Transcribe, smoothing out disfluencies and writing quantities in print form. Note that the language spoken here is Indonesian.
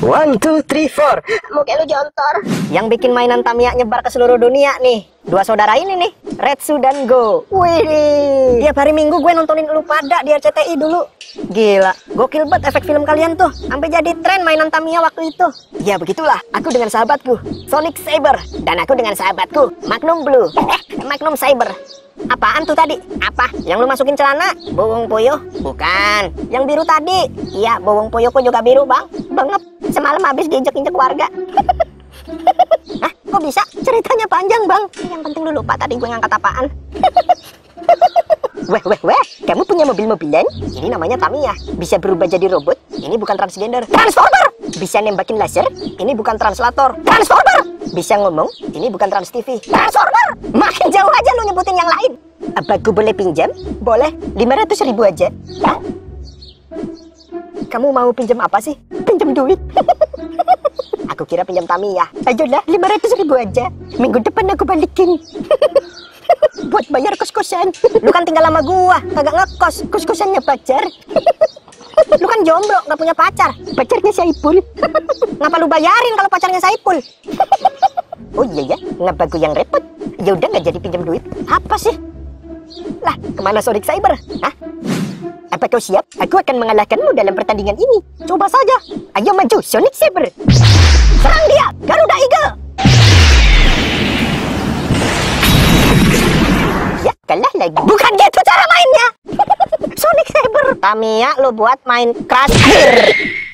One, two, three, four. Muka lu jontor. Yang bikin mainan Tamiya nyebar ke seluruh dunia nih, dua saudara ini nih, Retsu dan Go. Wih, tiap hari Minggu gue nontonin lu pada di RCTI dulu. Gila, gokil banget efek film kalian tuh. Sampai jadi tren mainan Tamiya waktu itu. Ya begitulah, aku dengan sahabatku, Sonic Saber. Dan aku dengan sahabatku, Magnum Blue. Magnum Saber. Apaan tuh tadi? Apa? Yang lu masukin celana? Bawang puyuh? Bukan. Yang biru tadi? Iya, bawang puyuhku juga biru, Bang. Bengep. Semalam habis diinjek-injek warga. Hah? Kok bisa? Ceritanya panjang, Bang. Yang penting lu lupa tadi gue ngangkat apaan. Weh. Kamu punya mobil-mobilan? Ini namanya Tamiya. Bisa berubah jadi robot? Ini bukan transgender. Transformer! Bisa nembakin laser? Ini bukan translator. Transformer! Bisa ngomong? Ini bukan trans TV. Transformer! Makin jauh aja lu nyebutin yang lain. Apa gue boleh pinjam? Boleh. 500.000 aja. Hah? Kamu mau pinjam apa sih? Pinjam duit. Aku kira pinjam Tamiya. Ayolah, 500.000 aja. Minggu depan aku balikin. Buat bayar kos-kosan. Lu kan tinggal sama gua, kagak ngekos. Kos-kosannya pacar. Lu kan jomblo, gak punya pacar. Pacarnya Saipul. Ngapa lu bayarin kalau pacarnya Saipul? Oh iya ya, ngapa gua yang repot? Ya udah nggak jadi pinjam duit. Apa sih? Lah, kemana Sonic Saber? Hah? Apa kau siap? Aku akan mengalahkanmu dalam pertandingan ini. Coba saja. Ayo maju, Sonic Saber. Serang dia, Garuda Eagle. Ya, kalah lagi. Bukan gitu cara mainnya. Sonic Saber. Tamiya lu buat main Crash Gear.